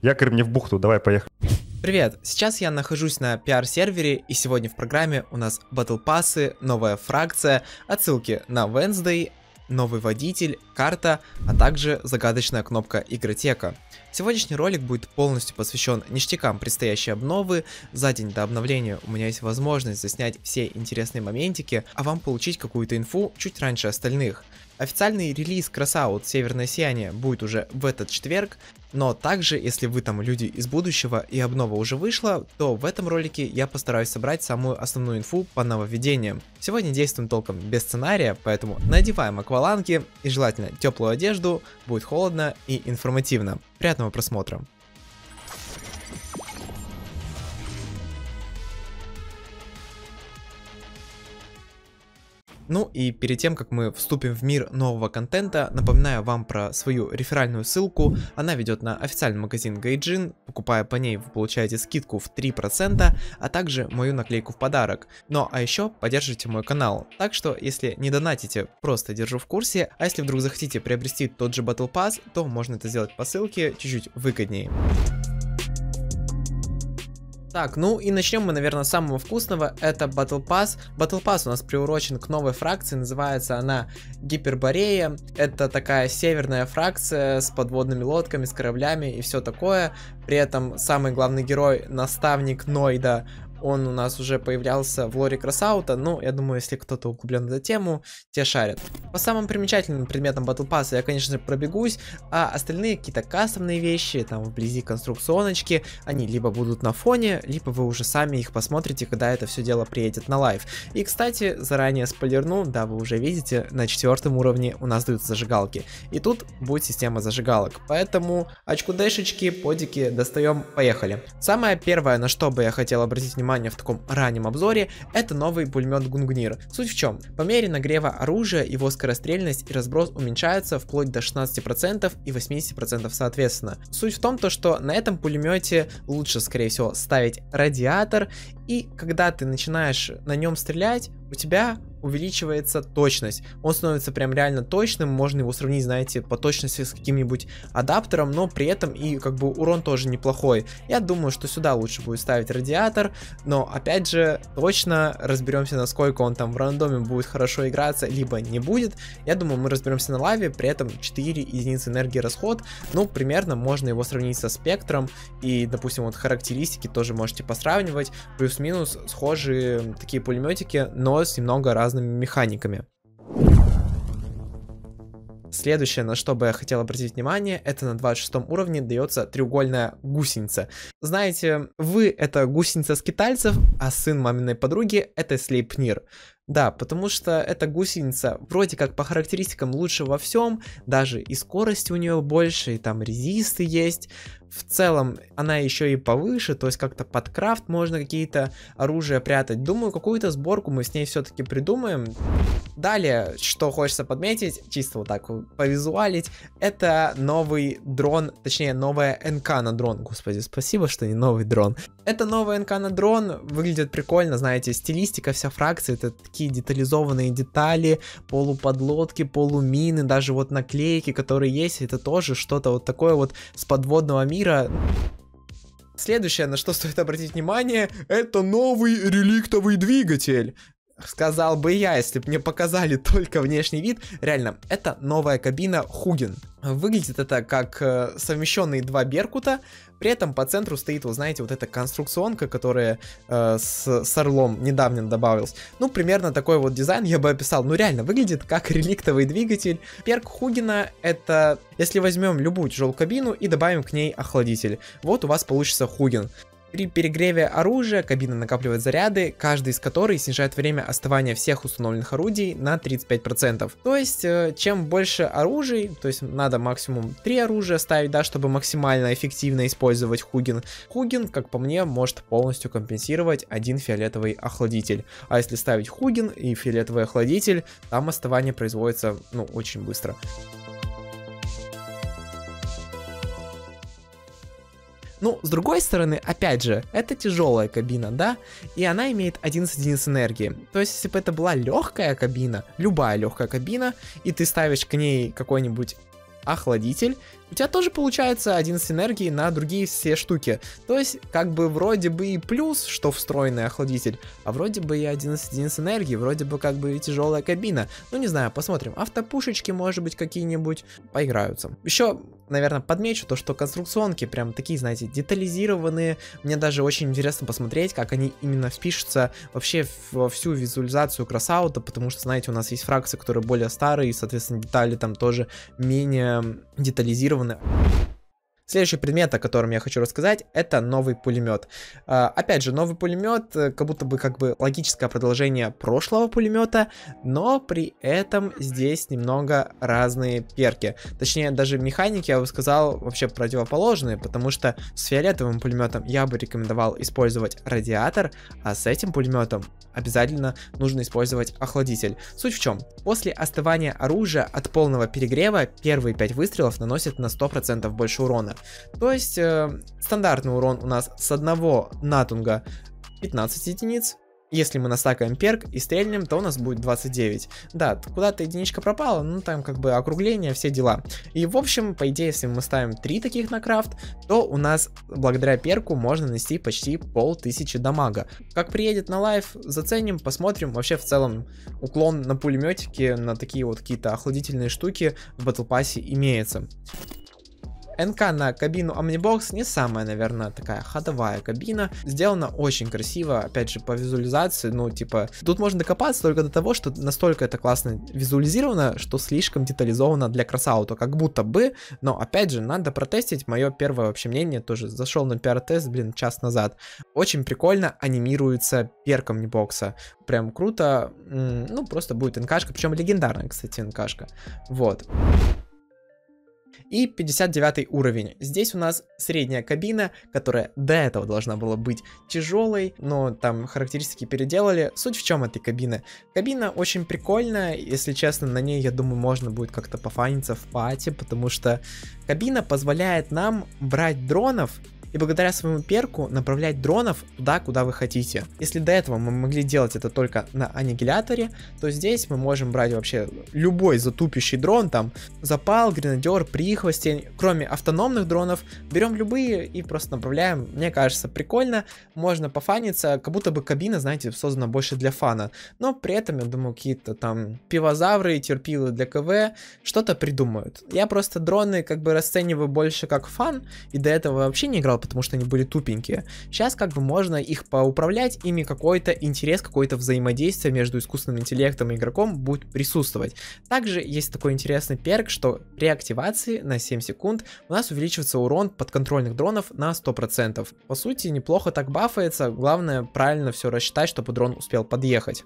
Якорь мне в бухту, давай, поехали. Привет! Сейчас я нахожусь на PR-сервере, и сегодня в программе у нас Battle Pass'ы, новая фракция, отсылки на Wednesday, новый водитель, карта, а также загадочная кнопка Игротека. Сегодняшний ролик будет полностью посвящен ништякам предстоящей обновы. За день до обновления у меня есть возможность заснять все интересные моментики, а вам получить какую-то инфу чуть раньше остальных. Официальный релиз Crossout Северное Сияние будет уже в этот четверг, но также, если вы там люди из будущего и обнова уже вышла, то в этом ролике я постараюсь собрать самую основную инфу по нововведениям. Сегодня действуем толком без сценария, поэтому надеваем акваланги и желательно теплую одежду, будет холодно и информативно. Приятного просмотра! Ну и перед тем, как мы вступим в мир нового контента, напоминаю вам про свою реферальную ссылку. Она ведет на официальный магазин Gaijin. Покупая по ней, вы получаете скидку в 3%, а также мою наклейку в подарок. Ну а еще поддержите мой канал. Так что, если не донатите, просто держу в курсе. А если вдруг захотите приобрести тот же Battle Pass, то можно это сделать по ссылке чуть-чуть выгоднее. Так, ну и начнем мы, наверное, с самого вкусного, это Battle Pass. Battle Pass у нас приурочен к новой фракции, называется она Гиперборея. Это такая северная фракция с подводными лодками, с кораблями и все такое. При этом самый главный герой, наставник Нойда, он у нас уже появлялся в лоре Crossout, ну, я думаю, если кто-то углублен в эту тему, те шарят. По самым примечательным предметам Battle Pass я, конечно же, пробегусь, а остальные какие-то кастомные вещи, там, вблизи конструкционочки, они либо будут на фоне, либо вы уже сами их посмотрите, когда это все дело приедет на лайв. И, кстати, заранее спойлерну, да, вы уже видите, на 4-м уровне у нас даются зажигалки, и тут будет система зажигалок, поэтому очкудешечки, подики достаем, поехали. Самое первое, на что бы я хотел обратить внимание в таком раннем обзоре, это новый пулемет Гунгнир. Суть в чем? По мере нагрева оружия его скорострельность и разброс уменьшаются вплоть до 16% и 80% соответственно. Суть в том, что на этом пулемете лучше, скорее всего, ставить радиатор, и когда ты начинаешь на нем стрелять, у тебя увеличивается точность. Он становится прям реально точным, можно его сравнить, знаете, по точности с каким-нибудь адаптером, но при этом и как бы урон тоже неплохой. Я думаю, что сюда лучше будет ставить радиатор, но опять же, точно разберемся, насколько он там в рандоме будет хорошо играться, либо не будет. Я думаю, мы разберемся на лаве, при этом 4 единицы энергии расход, ну, примерно можно его сравнить со спектром, и, допустим, вот характеристики тоже можете посравнивать, плюс-минус схожие такие пулеметики, но с немного разными механиками. Следующее, на что бы я хотел обратить внимание, это на 26 уровне дается треугольная гусеница. Знаете, вы это гусеница скитальцев, а сын маминой подруги это Слейпнир. Да, потому что эта гусеница вроде как по характеристикам лучше во всем, даже и скорость у нее больше, и там резисты есть. В целом она еще и повыше, то есть как-то под крафт можно какие-то оружия прятать. Думаю, какую-то сборку мы с ней все-таки придумаем. Далее, что хочется подметить, чисто вот так повизуалить, это новый дрон, точнее новая НК на дрон. Господи, спасибо, что не новый дрон. Это новая НК на дрон, выглядит прикольно, знаете, стилистика вся фракции, это такие детализованные детали, полуподлодки, полумины, даже вот наклейки, которые есть, это тоже что-то вот такое вот с подводного мира. Следующее, на что стоит обратить внимание, это новый реликтовый двигатель. Сказал бы я, если бы мне показали только внешний вид. Реально, это новая кабина Хугин. Выглядит это как совмещенные два Беркута. При этом по центру стоит, вы знаете, вот эта конструкционка, которая с орлом недавно добавилась. Ну, примерно такой вот дизайн я бы описал. Ну, реально, выглядит как реликтовый двигатель. Перк Хугина — это если возьмем любую тяжелую кабину и добавим к ней охладитель. Вот у вас получится Хугин. При перегреве оружия кабина накапливает заряды, каждый из которых снижает время остывания всех установленных орудий на 35%. То есть, чем больше оружий, то есть надо максимум 3 оружия ставить, да, чтобы максимально эффективно использовать Хугин. Хугин, как по мне, может полностью компенсировать один фиолетовый охладитель. А если ставить Хугин и фиолетовый охладитель, там остывание производится, ну, очень быстро. Ну, с другой стороны, опять же, это тяжелая кабина, да, и она имеет 11 единиц энергии. То есть, если бы это была легкая кабина, любая легкая кабина, и ты ставишь к ней какой-нибудь охладитель, у тебя тоже получается 11 энергии на другие все штуки. То есть, как бы вроде бы и плюс, что встроенный охладитель, а вроде бы и 11 единиц энергии, вроде бы как бы и тяжелая кабина. Ну, не знаю, посмотрим. Автопушечки, может быть, какие-нибудь поиграются. Еще, наверное, подмечу то, что конструкционки прям такие, знаете, детализированные. Мне даже очень интересно посмотреть, как они именно впишутся вообще во всю визуализацию кроссаута, потому что, знаете, у нас есть фракции, которые более старые, и, соответственно, детали там тоже менее детализированы. Следующий предмет, о котором я хочу рассказать, это новый пулемет. Опять же, новый пулемет, как будто бы логическое продолжение прошлого пулемета, но при этом здесь немного разные перки. Точнее, даже механики, я бы сказал, вообще противоположные, потому что с фиолетовым пулеметом я бы рекомендовал использовать радиатор, а с этим пулеметом обязательно нужно использовать охладитель. Суть в чем? После остывания оружия от полного перегрева первые 5 выстрелов наносят на 100% больше урона. То есть стандартный урон у нас с одного натунга 15 единиц. Если мы настакаем перк и стрельнем, то у нас будет 29. Да, куда-то единичка пропала, ну там как бы округление, все дела. И в общем, по идее, если мы ставим 3 таких на крафт, то у нас благодаря перку можно нанести почти 1500 дамага. Как приедет на лайв, заценим, посмотрим. Вообще в целом уклон на пулеметике, на такие вот какие-то охладительные штуки в Battle Pass имеется. НК на кабину Omnibox не самая, наверное, такая ходовая кабина. Сделана очень красиво, опять же, по визуализации, ну, типа, тут можно докопаться только до того, что настолько это классно визуализировано, что слишком детализовано для кроссаута, как будто бы, но, опять же, надо протестить. Мое первое вообще мнение, тоже зашел на пиар-тест, блин, час назад. Очень прикольно анимируется перк Omnibox. Прям круто, ну, просто будет НКшка, причем легендарная, кстати, НКшка. Вот. И 59 уровень. Здесь у нас средняя кабина, которая до этого должна была быть тяжелой, но там характеристики переделали. Суть в чем этой кабины? Кабина очень прикольная, если честно, на ней, я думаю, можно будет как-то пофаниться в пати, потому что кабина позволяет нам брать дронов и благодаря своему перку направлять дронов туда, куда вы хотите. Если до этого мы могли делать это только на аннигиляторе, то здесь мы можем брать вообще любой затупящий дрон, там запал, гренадер, прихвостень, кроме автономных дронов, берем любые и просто направляем. Мне кажется, прикольно, можно пофаниться, как будто бы кабина, знаете, создана больше для фана, но при этом, я думаю, какие-то там пивозавры и терпилы для КВ что-то придумают. Я просто дроны как бы расцениваю больше как фан, и до этого вообще не играл, потому что они были тупенькие. Сейчас как бы можно их поуправлять, ими какой-то интерес, какое-то взаимодействие между искусственным интеллектом и игроком будет присутствовать. Также есть такой интересный перк, что при активации на 7 секунд у нас увеличивается урон подконтрольных дронов на 100%. По сути, неплохо так бафается, главное правильно все рассчитать, чтобы дрон успел подъехать.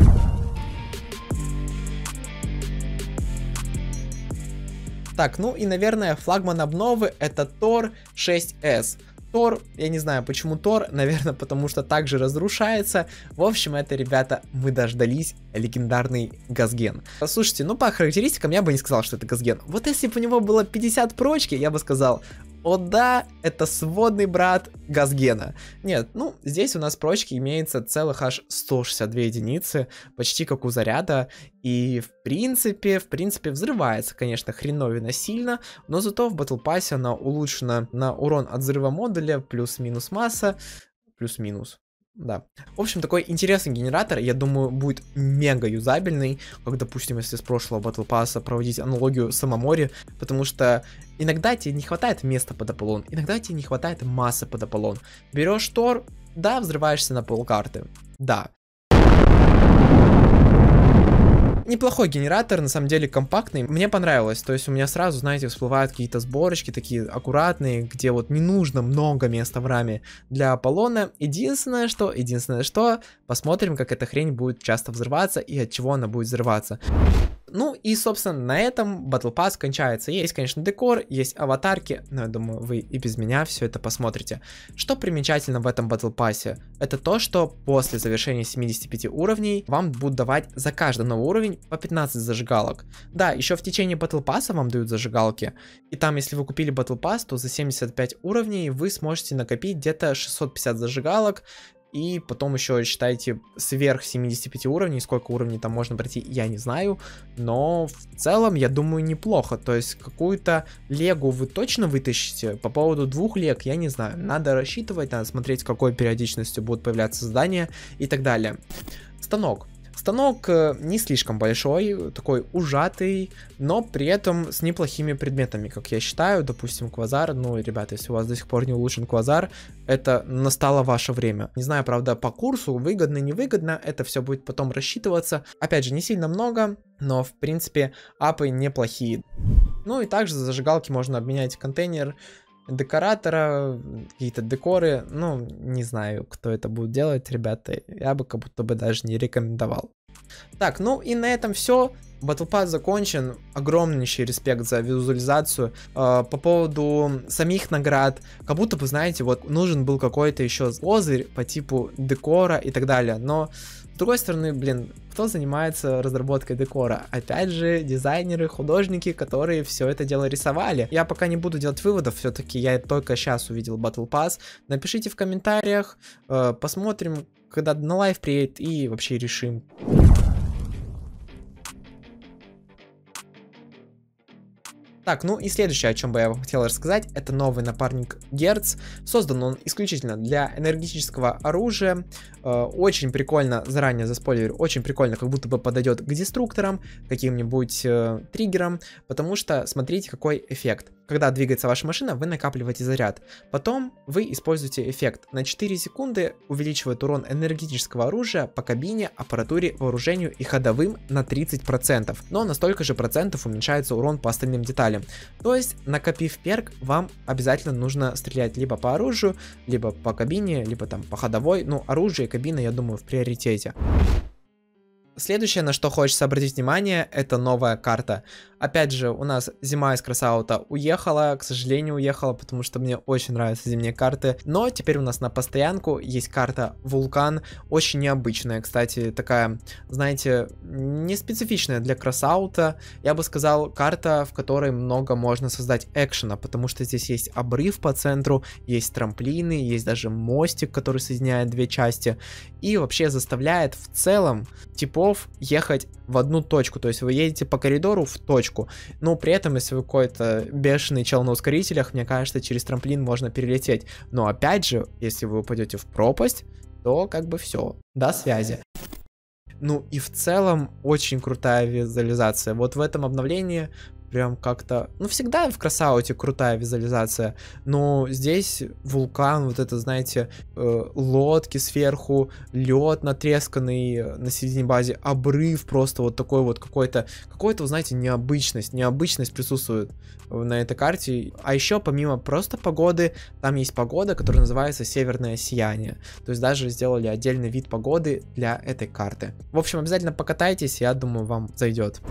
Так, ну и, наверное, флагман обновы это Тор 6S. Тор, я не знаю, почему Тор, наверное, потому что также разрушается. В общем, это, ребята, мы дождались легендарный газген. Слушайте, ну по характеристикам я бы не сказал, что это газген. Вот если бы у него было 50 прочки, я бы сказал: о да, это сводный брат газгена. Нет, ну здесь у нас прочки имеется целых аж 162 единицы, почти как у заряда. И в принципе взрывается, конечно, хреновина сильно, но зато в Battle Pass она улучшена на урон от взрыва модуля, плюс-минус масса, плюс-минус. Да. В общем, такой интересный генератор, я думаю, будет мега юзабельный, как, допустим, если с прошлого Battle Pass проводить аналогию с Амамори, потому что иногда тебе не хватает места под Аполлон, иногда тебе не хватает массы под Аполлон. Берешь Тор, да, взрываешься на полкарты, да. Неплохой генератор, на самом деле компактный, мне понравилось, то есть у меня сразу, знаете, всплывают какие-то сборочки такие аккуратные, где вот не нужно много места в раме для Аполлона. Единственное что, посмотрим, как эта хрень будет часто взрываться и от чего она будет взрываться. Ну и, собственно, на этом Battle Pass кончается. Есть, конечно, декор, есть аватарки, но я думаю, вы и без меня все это посмотрите. Что примечательно в этом Battle Pass? Это то, что после завершения 75 уровней вам будут давать за каждый новый уровень по 15 зажигалок. Да, еще в течение Battle Pass вам дают зажигалки. И там, если вы купили Battle Pass, то за 75 уровней вы сможете накопить где-то 650 зажигалок. и потом еще считайте сверх 75 уровней, сколько уровней там можно пройти, я не знаю, но в целом, я думаю, неплохо. То есть какую-то легу вы точно вытащите, по поводу 2 лег, я не знаю, надо рассчитывать, надо смотреть, с какой периодичностью будут появляться задания и так далее. Станок. Станок не слишком большой, такой ужатый, но при этом с неплохими предметами, как я считаю. Допустим, квазар. Ну, ребята, если у вас до сих пор не улучшен квазар, это настало ваше время. Не знаю, правда, по курсу, выгодно, невыгодно, это все будет потом рассчитываться. Опять же, не сильно много, но, в принципе, апы неплохие. Ну и также за зажигалки можно обменять контейнер декоратора, какие-то декоры, ну, не знаю, кто это будет делать, ребята, я бы как будто бы даже не рекомендовал. Так, ну и на этом все. Battle Pass закончен, огромнейший респект за визуализацию. По поводу самих наград, как будто бы, знаете, вот нужен был какой-то еще козырь по типу декора и так далее, но с другой стороны, блин, кто занимается разработкой декора? Опять же, дизайнеры, художники, которые все это дело рисовали. Я пока не буду делать выводов, все-таки я только сейчас увидел Battle Pass. Напишите в комментариях, посмотрим, когда на лайв приедет, и вообще решим. Так, ну и следующее, о чем бы я вам хотел рассказать, это новый напарник Герц. Создан он исключительно для энергетического оружия. Очень прикольно, заранее заспойлерю, очень прикольно, как будто бы подойдет к деструкторам, каким-нибудь триггерам, потому что смотрите, какой эффект. Когда двигается ваша машина, вы накапливаете заряд. Потом вы используете эффект. На 4 секунды увеличивает урон энергетического оружия по кабине, аппаратуре, вооружению и ходовым на 30%. Но на столько же процентов уменьшается урон по остальным деталям. То есть, накопив перк, вам обязательно нужно стрелять либо по оружию, либо по кабине, либо там по ходовой. Ну, оружие и кабина, я думаю, в приоритете. Следующее, на что хочется обратить внимание, это новая карта. Опять же, у нас зима из Кросаута уехала, к сожалению, уехала, потому что мне очень нравятся зимние карты. Но теперь у нас на постоянку есть карта Вулкан, очень необычная, кстати, такая, знаете, не специфичная для Кросаута. Я бы сказал, карта, в которой много можно создать экшена, потому что здесь есть обрыв по центру, есть трамплины, есть даже мостик, который соединяет 2 части. И вообще заставляет в целом типов ехать в одну точку, то есть вы едете по коридору в точку, но при этом, если вы какой-то бешеный чел на ускорителях, мне кажется, через трамплин можно перелететь, но опять же, если вы упадете в пропасть, то как бы все, до связи. Ну и в целом очень крутая визуализация, вот в этом обновлении прям как-то, ну всегда в Кросауте крутая визуализация, но здесь вулкан, вот это, знаете, лодки сверху, лед натресканный на середине базы, обрыв просто вот такой вот какой-то, знаете, необычность присутствует на этой карте. А еще помимо просто погоды, там есть погода, которая называется Северное сияние, то есть даже сделали отдельный вид погоды для этой карты. В общем, обязательно покатайтесь, я думаю, вам зайдет.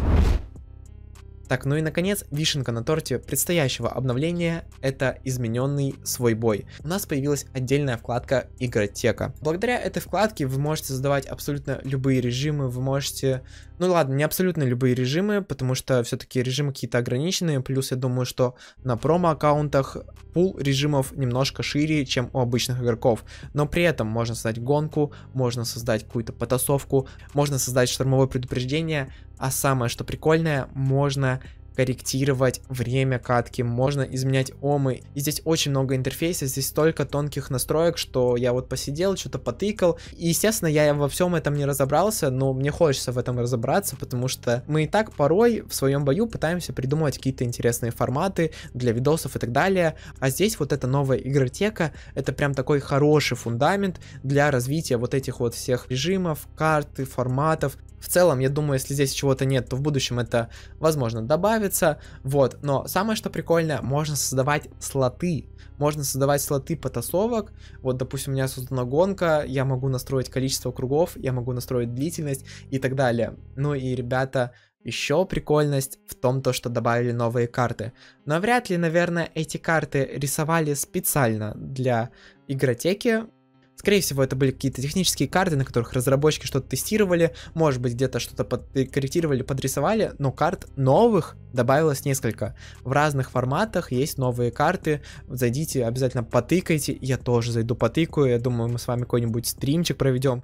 Так, ну и наконец, вишенка на торте предстоящего обновления — это измененный свой бой. У нас появилась отдельная вкладка Игротека. Благодаря этой вкладке вы можете создавать абсолютно любые режимы, вы можете... Ну ладно, не абсолютно любые режимы, потому что все-таки режимы какие-то ограниченные, плюс я думаю, что на промо-аккаунтах пул режимов немножко шире, чем у обычных игроков. Но при этом можно создать гонку, можно создать какую-то потасовку, можно создать штормовое предупреждение, а самое что прикольное, можно корректировать время катки, можно изменять омы. И здесь очень много интерфейса, здесь столько тонких настроек, что я вот посидел, что-то потыкал. И, естественно, я во всем этом не разобрался, но мне хочется в этом разобраться, потому что мы и так порой в своем бою пытаемся придумывать какие-то интересные форматы для видосов и так далее. А здесь вот эта новая игротека, это прям такой хороший фундамент для развития вот этих вот всех режимов, карты, форматов. В целом, я думаю, если здесь чего-то нет, то в будущем это, возможно, добавится. Вот, но самое что прикольное, можно создавать слоты. Можно создавать слоты потасовок. Вот, допустим, у меня создана гонка, я могу настроить количество кругов, я могу настроить длительность и так далее. Ну и, ребята, еще прикольность в том, что добавили новые карты. Но вряд ли, наверное, эти карты рисовали специально для игротеки. Скорее всего, это были какие-то технические карты, на которых разработчики что-то тестировали, может быть, где-то что-то подкорректировали, подрисовали, но карт новых добавилось несколько. В разных форматах есть новые карты, зайдите, обязательно потыкайте, я тоже зайду потыкаю, я думаю, мы с вами какой-нибудь стримчик проведем.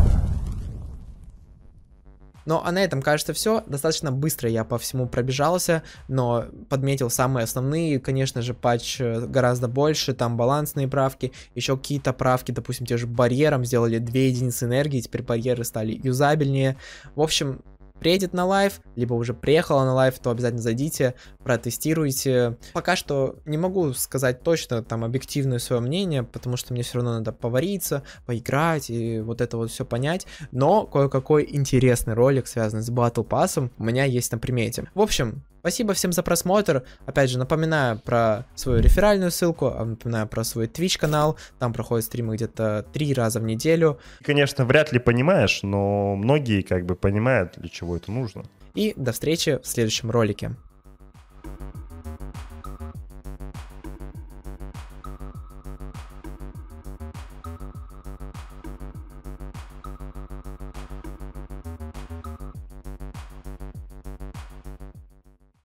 Ну, а на этом, кажется, все. Достаточно быстро я по всему пробежался, но подметил самые основные. Конечно же, патч гораздо больше, там балансные правки, еще какие-то правки, допустим, те же барьерам сделали 2 единицы энергии, теперь барьеры стали юзабельнее. В общем, приедет на лайв, либо уже приехала на лайв, то обязательно зайдите, протестируйте. Пока что не могу сказать точно там объективное свое мнение, потому что мне все равно надо повариться, поиграть и вот это вот все понять, но кое-какой интересный ролик, связанный с Battle Pass'ом, у меня есть на примете. В общем, спасибо всем за просмотр. Опять же, напоминаю про свою реферальную ссылку, напоминаю про свой Twitch канал. Там проходят стримы где-то 3 раза в неделю. Конечно, вряд ли понимаешь, но многие как бы понимают, для чего это нужно. И до встречи в следующем ролике.